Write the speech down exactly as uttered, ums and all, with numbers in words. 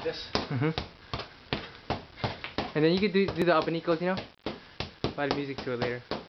this. Mm-hmm. And then you could do, do the up and equals, you know? Add music to it later.